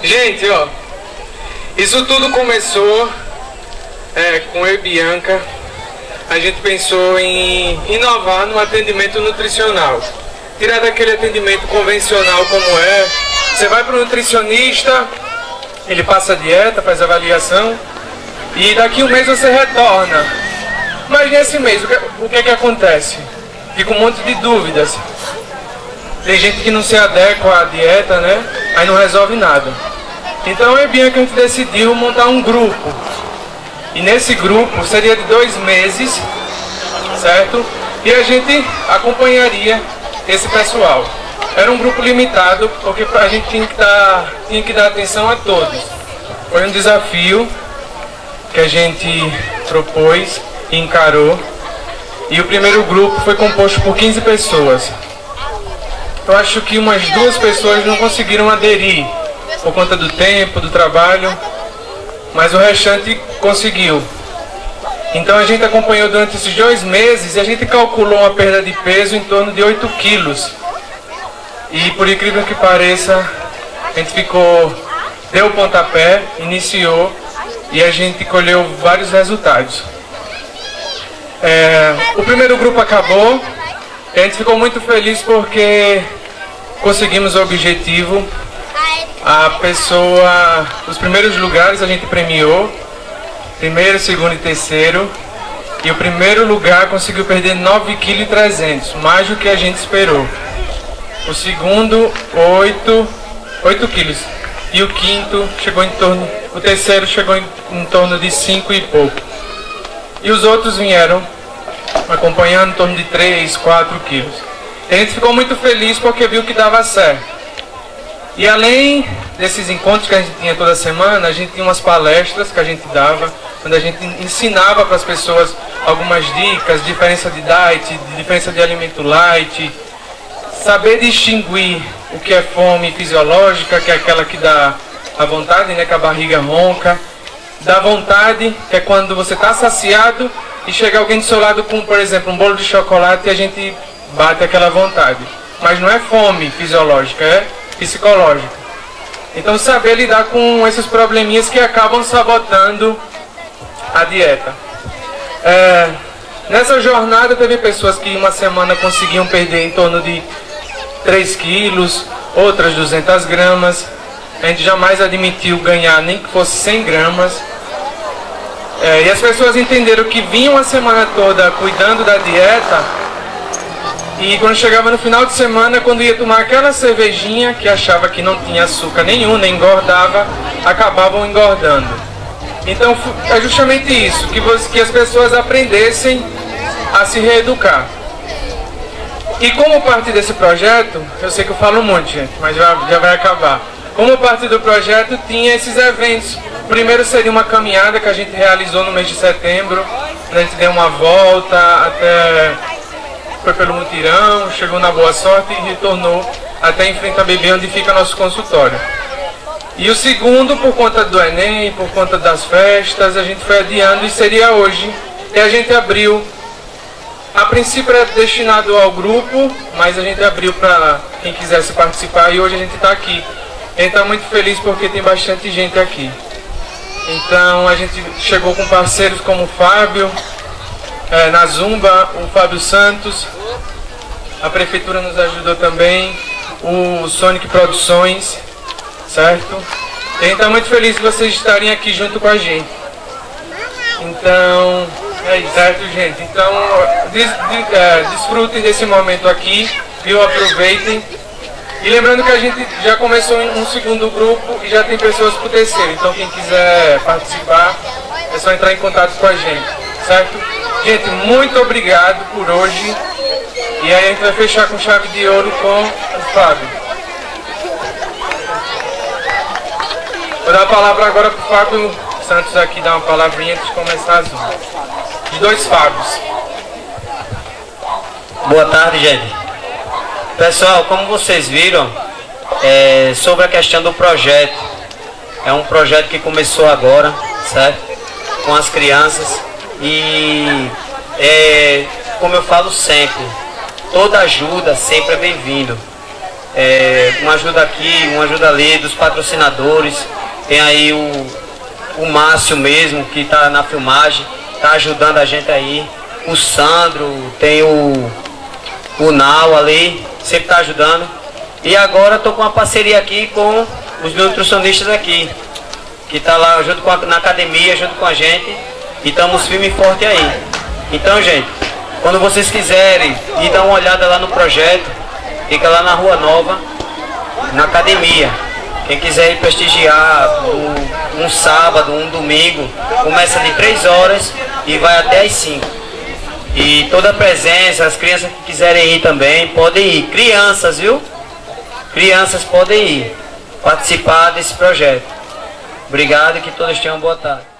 Gente, ó, isso tudo começou com eu e Bianca. A gente pensou em inovar no atendimento nutricional. Tirar daquele atendimento convencional como é. Você vai para o nutricionista, ele passa a dieta, faz a avaliação e daqui um mês você retorna. Mas nesse mês, o que é que acontece? Fica um monte de dúvidas. Tem gente que não se adequa à dieta, né? Aí não resolve nada. Então eu e Bianca a gente decidiu montar um grupo. E nesse grupo seria de 2 meses, certo? E a gente acompanharia esse pessoal. Era um grupo limitado, porque a gente tinha que dar atenção a todos. Foi um desafio que a gente propôs e encarou. E o primeiro grupo foi composto por 15 pessoas. Eu acho que umas 2 pessoas não conseguiram aderir, por conta do tempo, do trabalho, mas o restante conseguiu. Então a gente acompanhou durante esses 2 meses e a gente calculou uma perda de peso em torno de 8 quilos. E por incrível que pareça, a gente deu o pontapé, iniciou e a gente colheu vários resultados. O primeiro grupo acabou e a gente ficou muito feliz porque conseguimos o objetivo. Os primeiros lugares a gente premiou, primeiro, segundo e terceiro, e o primeiro lugar conseguiu perder 9,3 kg, mais do que a gente esperou. O segundo, 8 quilos, e o quinto chegou o terceiro chegou em torno de 5 e pouco. E os outros vieram acompanhando em torno de 3, 4 quilos. E a gente ficou muito feliz porque viu que dava certo. E além desses encontros que a gente tinha toda semana, a gente tinha umas palestras que a gente dava, onde a gente ensinava para as pessoas algumas dicas, diferença de diet, diferença de alimento light, saber distinguir o que é fome fisiológica, que é aquela que dá a vontade, né, que a barriga ronca, da vontade, que é quando você está saciado e chega alguém do seu lado com, por exemplo, um bolo de chocolate e a gente bate aquela vontade. Mas não é fome fisiológica, é psicológica. Então saber lidar com esses probleminhas que acabam sabotando a dieta. Nessa jornada teve pessoas que em uma semana conseguiam perder em torno de 3 quilos, outras 200 gramas. A gente jamais admitiu ganhar nem que fosse 100 gramas. E as pessoas entenderam que vinham a semana toda cuidando da dieta. E quando chegava no final de semana, quando ia tomar aquela cervejinha que achava que não tinha açúcar nenhum, nem engordava, acabavam engordando. Então é justamente isso, que as pessoas aprendessem a se reeducar. E como parte desse projeto, eu sei que eu falo muito, gente, mas já vai acabar. Como parte do projeto tinha esses eventos. Primeiro seria uma caminhada que a gente realizou no mês de setembro. A gente deu uma volta até... Foi pelo mutirão, chegou na Boa Sorte e retornou até em frente à BB, onde fica nosso consultório. E o segundo, por conta do Enem, por conta das festas, a gente foi adiando e seria hoje. E a gente abriu, a princípio era destinado ao grupo, mas a gente abriu para quem quisesse participar e hoje a gente está aqui. A gente está muito feliz porque tem bastante gente aqui. Então a gente chegou com parceiros como o Fábio, na Zumba, o Fábio Santos, a prefeitura nos ajudou também, o Sonic Produções, certo? E a gente está muito feliz de vocês estarem aqui junto com a gente. Então, é isso, certo, gente? Então, desfrutem desse momento aqui, viu? Aproveitem. E lembrando que a gente já começou um segundo grupo e já tem pessoas para o terceiro. Então, quem quiser participar, é só entrar em contato com a gente, certo? Gente, muito obrigado por hoje. E aí a gente vai fechar com chave de ouro com o Fábio. Vou dar a palavra agora para o Fábio Santos aqui, dar uma palavrinha antes de começar as aulas. Os 2 Fábios. Boa tarde, gente. Pessoal, como vocês viram, sobre a questão do projeto, é um projeto que começou agora, certo? Com as crianças. E como eu falo sempre, toda ajuda sempre é bem-vindo. uma ajuda aqui, uma ajuda ali dos patrocinadores. Tem aí o Márcio mesmo, que está na filmagem, está ajudando a gente aí. O Sandro, tem o Nau ali, sempre está ajudando. E agora estou com uma parceria aqui com os nutricionistas aqui, que está lá junto na academia, junto com a gente, e estamos firme e forte aí. Então, gente, quando vocês quiserem ir dar uma olhada lá no projeto, fica lá na Rua Nova, na academia. Quem quiser ir prestigiar um sábado, um domingo, começa de 3 horas e vai até as 5. E toda a presença, as crianças que quiserem ir também, podem ir. Crianças, viu? Crianças podem ir participar desse projeto. Obrigado e que todos tenham boa tarde.